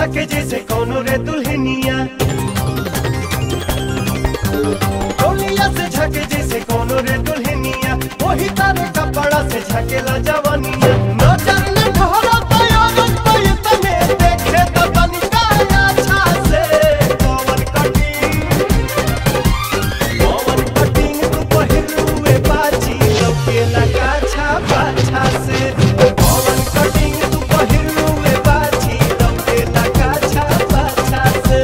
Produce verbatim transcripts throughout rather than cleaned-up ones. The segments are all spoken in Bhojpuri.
झके जैसे कोनो रे दुल्हनिया, डोलिया से झके जैसे कोनो रे दुल्हनिया, वही तारे कपड़ा से झकेला जवानिया। नजर न ढोरा तैयारत पे तने देखे तो तनिका अच्छा से पवन कटिंग पवन कटिंग तू पहिरुए बाजी लौके लगा छापा छा से। पवन कटिंग तू पहिरुए बाजी लौके लगा छापा छा से।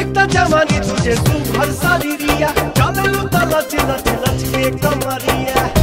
जवानी तुझे तू भर सारी रिया, चल लू तो लच लच लच के कमरिया।